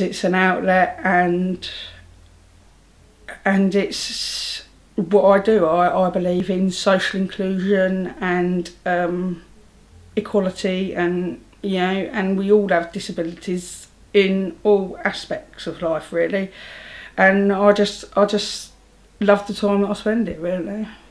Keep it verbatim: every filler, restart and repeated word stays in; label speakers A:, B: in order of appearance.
A: It's an outlet, and and it's what I do. I, I believe in social inclusion and um, equality, and you know, and we all have disabilities in all aspects of life, really. And I just I just love the time that I spend it, really.